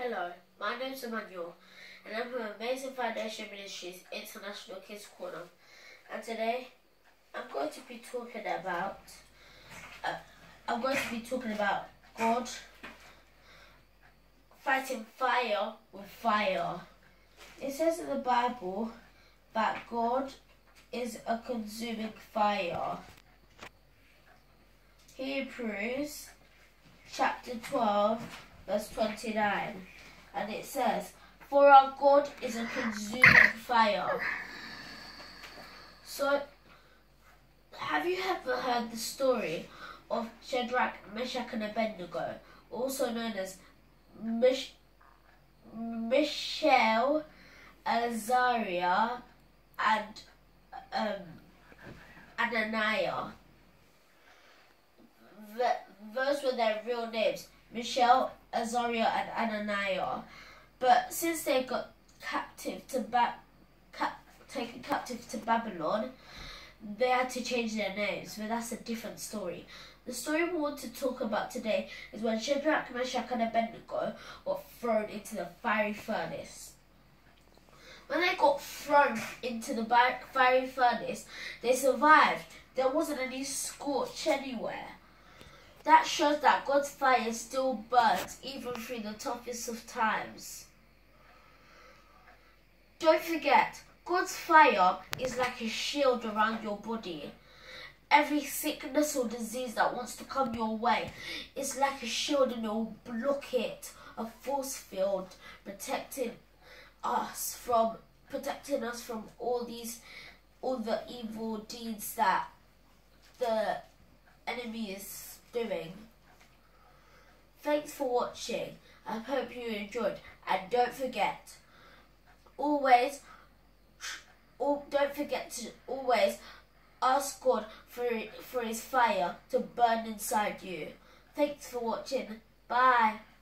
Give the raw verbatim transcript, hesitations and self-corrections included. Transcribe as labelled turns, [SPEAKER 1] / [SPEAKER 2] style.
[SPEAKER 1] Hello, my name's Emmanuel and I'm from Amazing Foundation Ministries International Kids Corner, and today I'm going to be talking about uh, I'm going to be talking about God fighting fire with fire. It says in the Bible that God is a consuming fire. Hebrews chapter twelve verse twenty-nine, and it says, "For our God is a consuming fire." So, have you ever heard the story of Shadrach, Meshach and Abednego, also known as Mish Mishael, Azariah and um, Ananias? The, those were their real names, Mishael, Azariah and Ananias. But since they got captive to ba cap taken captive to Babylon, they had to change their names, but that's a different story. The story we want to talk about today is when Shadrach, Meshach and Abednego were thrown into the fiery furnace. When they got thrown into the fiery furnace, they survived. There wasn't any scorch anywhere. That shows that God's fire still burns even through the toughest of times. Don't forget, God's fire is like a shield around your body. Every sickness or disease that wants to come your way is like a shield, and it will block it, a force field protecting us from protecting us from all these all the evil deeds that the enemy is doing. Thanks for watching. I hope you enjoyed, and don't forget, always, oh, don't forget to always ask God for for His fire to burn inside you. Thanks for watching. Bye.